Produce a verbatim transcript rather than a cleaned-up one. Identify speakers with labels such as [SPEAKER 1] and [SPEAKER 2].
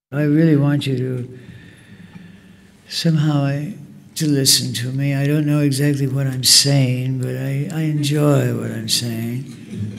[SPEAKER 1] I really want you to somehow I, to listen to me. I don't know exactly what I'm saying, but I, I enjoy what I'm saying.